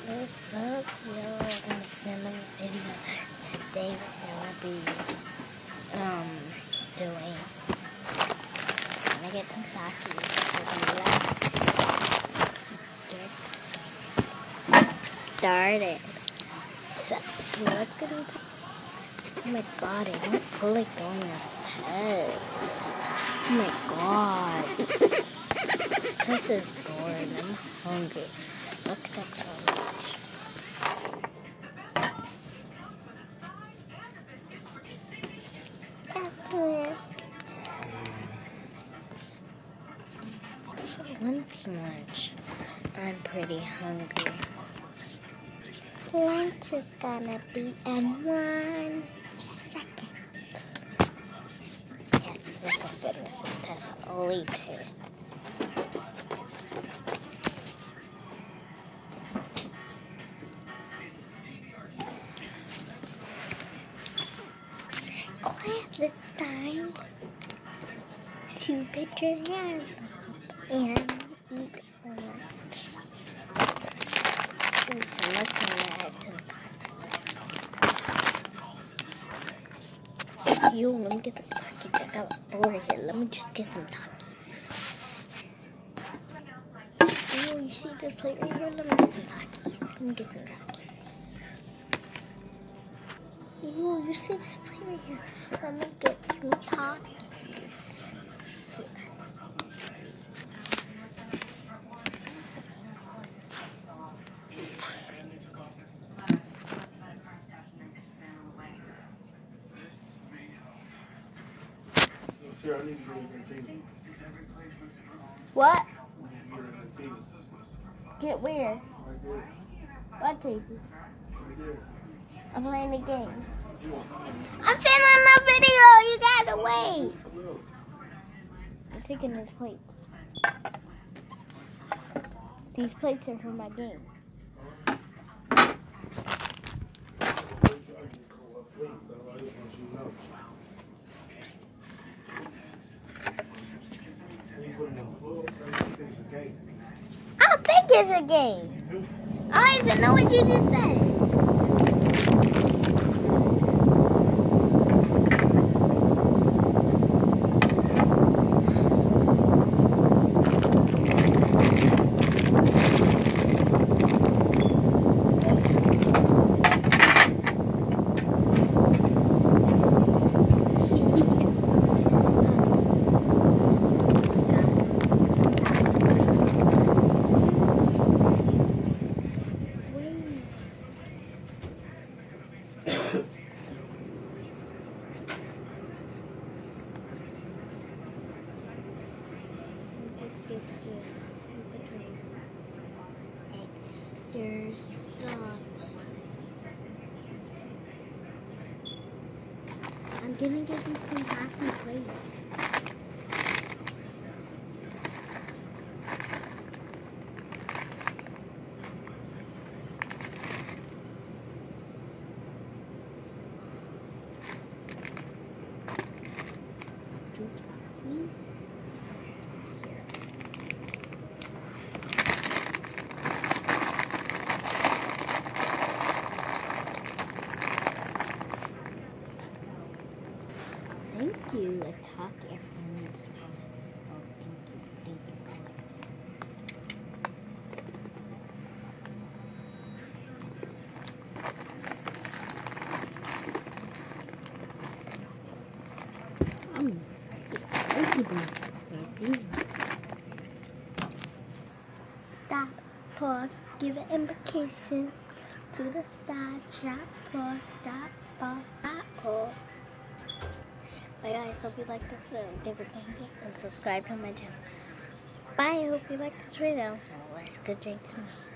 What's up, yo? I'm filming a video. Today we're gonna be doing. I'm gonna get some Takis. So let's get started. So let's go. Oh my god, I don't feel like doing this test. Oh my god. This is boring. I'm hungry. Look at that so much. That's it. When's lunch? I'm pretty hungry. Lunch is gonna be in 1 second. Yes, I can finish this test later. Class, it's time to put your hands up and eat lunch. Yo, let me get some Takis. I got over here. Let me just get some Takis. Yo, you see this plate right here? Let me get some Takis. Let me get some Takis. Yo, you see this plate right here? Let me get some Takis. Sir, I need to get a good table. What? Get where? right there. What table? Right there. I'm playing the game. I'm filming my video. You gotta wait. I'm taking these plates. These plates are for my game. I don't think it's a game. I don't even know what you just said. I'm gonna get you some Takis plates. Thank you, Takis. Oh, thank you. Stop, pause, give an implication to the side, shot, pause, stop, pause. Bye guys, hope you like this video. Give it a thumbs up and subscribe to my channel. Bye, I hope you like this video. Let's go drink some milk.